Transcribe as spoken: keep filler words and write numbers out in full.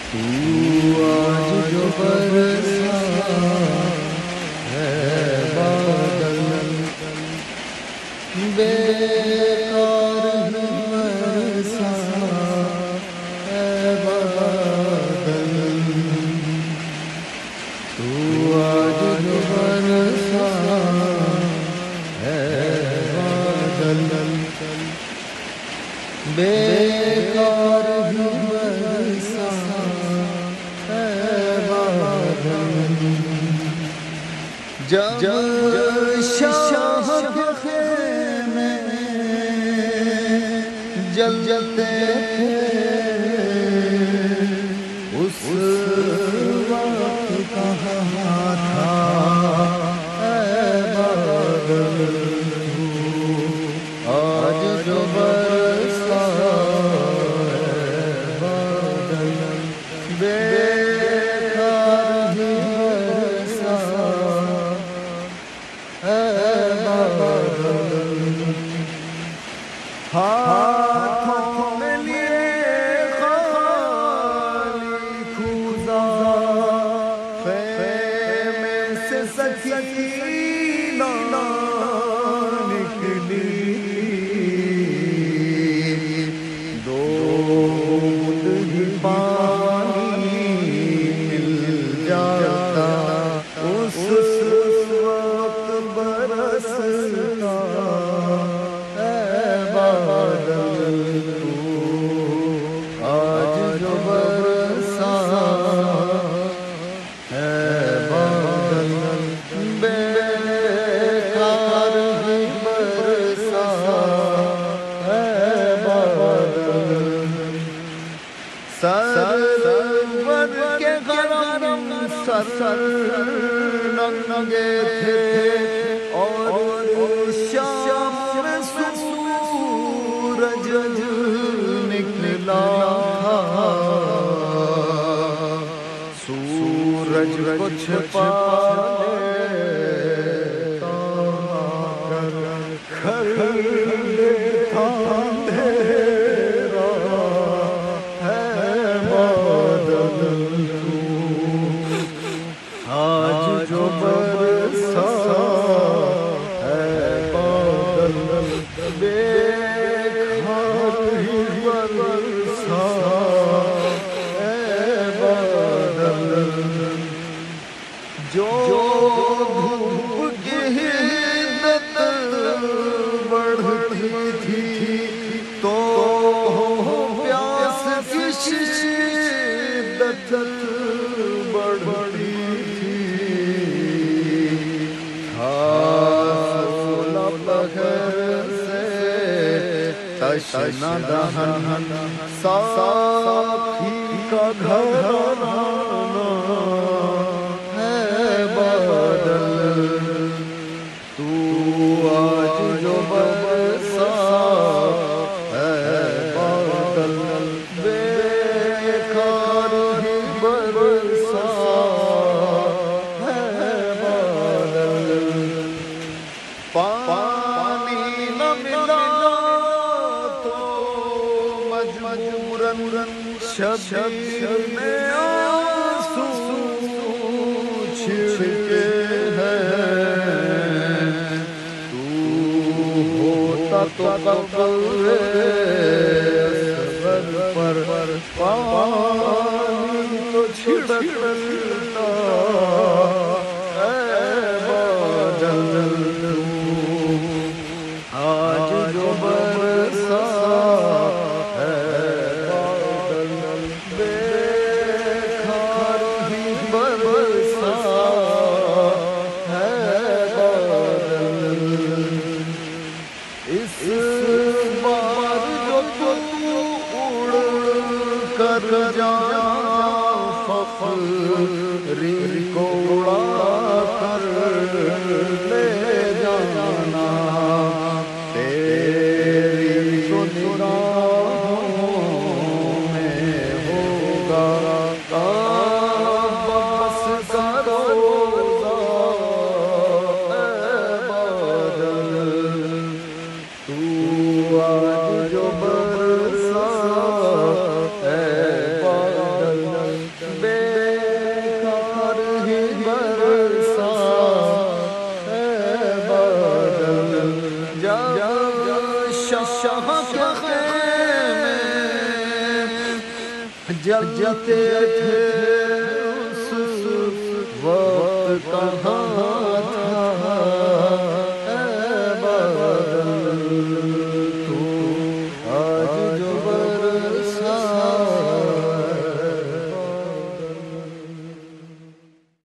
تو آج جو برسا ہے بادل، بیکار ہی برسا ہے بادل، تو آج جو برسا ہے بادل، بیکار ہی برسا ہے بادل، جب شاہ کے خیمے جلتے تھے اس وقت کہاں تھا اے بادل، آج جو برسا ہے بادل، بیکار ہی برسا ہے بادل، ہاتھوں میں لیے خالی کھوزا، خیمے سے سکینہ نکلی، دو بوند ہی پانی مل جاتا اس وقت برستا ہے بادل، تو آج جو برسا ہے بادل، بیکار ہی برسا ہے بادل، سرور کے غرام سر ننگے تھے اور شام میں سورج نکلا تھا، سورج کو چھپا لیتا کر لیتا اندھیرا ہے بادل، آج جو برسا ہے بادل، بیکار ہی برسا ہے بادل، جو دھوپ کی حدت بڑھتی تھی تو پیاس کی شدت بڑھتی تھی، سولہ پہر سے تشنہ دہن ساقی کا گھرانہ ہے بادل، تو آج جو برسا ہے بادل، بیکار ہی برسا ہے بادل، پانی نہ ملا تو مجبوراً شبیر میں آنسو چھڑکے ہیں، تو ہوتا تو قبر اصغر پر پانی تو چھڑکتا اے بادل، آج جو برسا ہے بادل، بیکار ہی برسا ہے بادل، اس بار جو تو اڑ کر جانا فخری کو اڑا کر لے جانا، تیری تو نگاہوں میں ہوگا عباس کا روضہ اے بادل، تو آج جو برسا ہے بادل، جلتے تھے